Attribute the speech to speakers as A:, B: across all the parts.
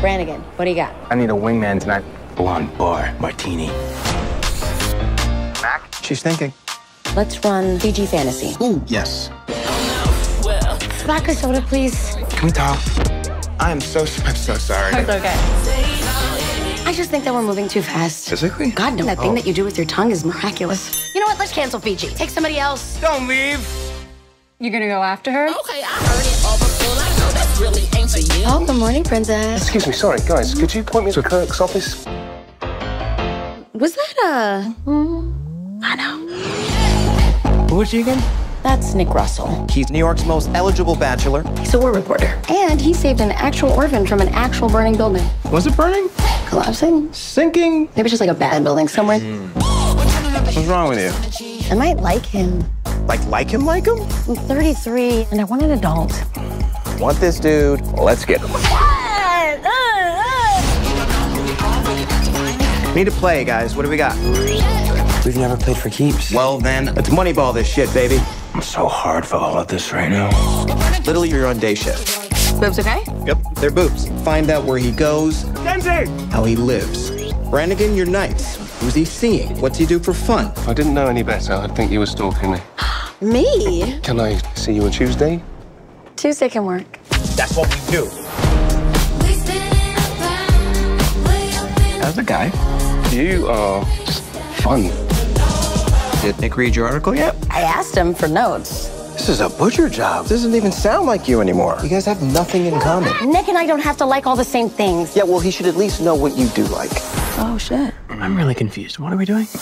A: Brannigan, what do you got?
B: I need a wingman tonight.
C: Blonde bar martini.
B: Mack?
D: She's thinking.
A: Let's run Fiji Fantasy.
D: Ooh, yes.
A: Vodka soda, please.
D: Can we talk? I'm so sorry.
A: It's okay. I just think that we're moving too fast.
D: Physically?
A: God, no. That thing that you do with your tongue is miraculous. You know what? Let's cancel Fiji. Take somebody else.
D: Don't leave.
A: You're gonna go after her?
E: Okay, I heard it all before. I know that really ain't for you.
A: Oh, good morning, princess.
B: Excuse me, sorry, guys. Could you point me to Kirk's office?
A: Was that I know.
D: Who is she again?
A: That's Nick Russell.
D: He's New York's most eligible bachelor.
A: He's a war reporter. And he saved an actual orphan from an actual burning building.
D: Was it burning?
A: Collapsing?
D: Sinking?
A: Maybe just like a bad building somewhere.
D: What's wrong with you?
A: I might like him.
D: Like him?
A: I'm 33, and I want an adult.
D: Want this dude? Let's get him. Need to play, guys. What do we got?
C: We've never played for keeps.
D: Well, then, let's moneyball this shit, baby.
C: I'm so hard for all of this right now.
D: Literally, you're on day shift.
A: Boobs okay?
D: Yep, they're boobs. Find out where he goes,
B: Kenzie!
D: how he lives. Brannigan, you're nice. Who's he seeing? What's he do for fun?
B: If I didn't know any better, I'd think you were stalking me.
A: Me?
B: Can I see you on Tuesday?
A: Tuesday can work.
D: That's what we do. How's the guy?
B: You are just fun.
D: Did Nick read your article yet?
A: I asked him for notes.
D: This is a butcher job. This doesn't even sound like you anymore. You guys have nothing in common.
A: Nick and I don't have to like all the same things.
D: Yeah, well, he should at least know what you do like.
A: Oh, shit.
C: I'm really confused. What are we doing?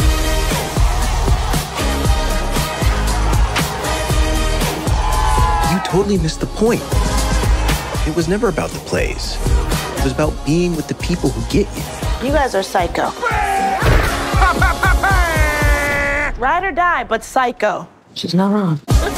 D: You totally missed the point. It was never about the plays. It was about being with the people who get you.
F: You guys are psycho. Ride or die, but psycho.
C: She's not wrong.